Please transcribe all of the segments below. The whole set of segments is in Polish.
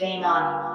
Game on.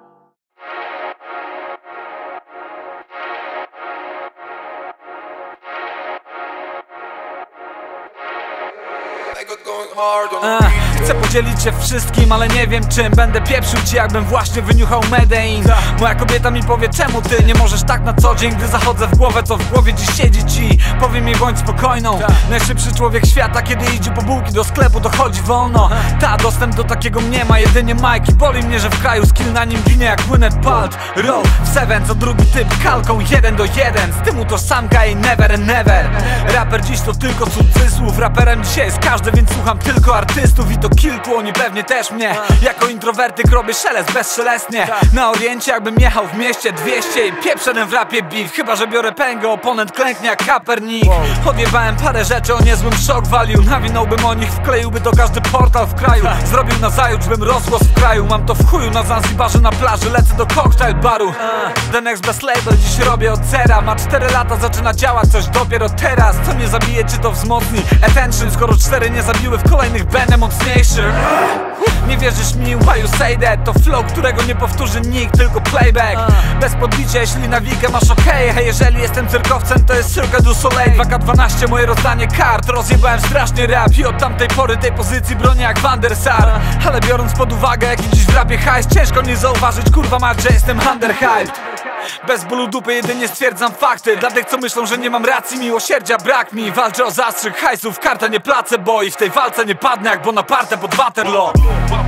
Chcę podzielić się wszystkim, ale nie wiem czym. Będę pieprzył ci, jakbym właśnie wyniuchał Medellin. Moja kobieta mi powie, czemu ty nie możesz tak na co dzień. Gdy zachodzę w głowę, co w głowie dziś siedzi ci. Powie mi, bądź spokojną. Najszybszy człowiek świata, kiedy idzie po bułki do sklepu, to chodzi wolno. Dostęp do takiego mnie ma jedynie Mike. I boli mnie, że w kraju skill na nim ginie jak Gwyneth Paltrow w Seven, co drugi typ kalką 1 do 1. Z tym utożsamka i never and never. Raper dziś to tylko cudzysłów. Raperem dzisiaj jest każdy, więc słucham tylko artystów. I to kilku, oni pewnie też mnie. Jako introwertyk robię szelest bezszelestnie. Na oriencie jakbym jechał w mieście 200 i pieprzem w rapie beef. Chyba że biorę pęgę, oponent klęknie jak Kaepernick. Odjebałem parę rzeczy o niezłym shock value. Nawinąłbym o nich, wkleiłby to każdy portal w kraju. Zrobił nazajutrz, bym rozgłos w kraju. Mam to w chuju na Zanzibarze, na plaży. Lecę do cocktail baru. The Next Best Label dziś robię od zera. Ma 4 lata, zaczyna działać coś dopiero teraz. Co mnie zabije, czy to wzmocni attention, skoro 4 nie zabiły w kolejnych będę mocniejszy. Nie wierzysz mi, why you say that? To flow, którego nie powtórzy nikt, tylko playback. Bez podbicia, jeśli na wikę masz okej. Hej, jeżeli jestem cyrkowcem, to jest Cirque du Soleil. 2K12 moje rozdanie kart. Rozjebałem strasznie rap i od tamtej pory tej pozycji bronię jak Van der Sar. Ale biorąc pod uwagę, jaki dziś w rapie hajs, ciężko nie zauważyć, kurwa mać, że jestem underhyped. Bez bólu dupy jedynie stwierdzam fakty. Dla tych, co myślą, że nie mam racji, miłosierdzia brak mi. Walczę o zastrzyk hajsów, kartę nie placę, bo i w tej walce nie padnę jak Bonaparte pod Waterloo.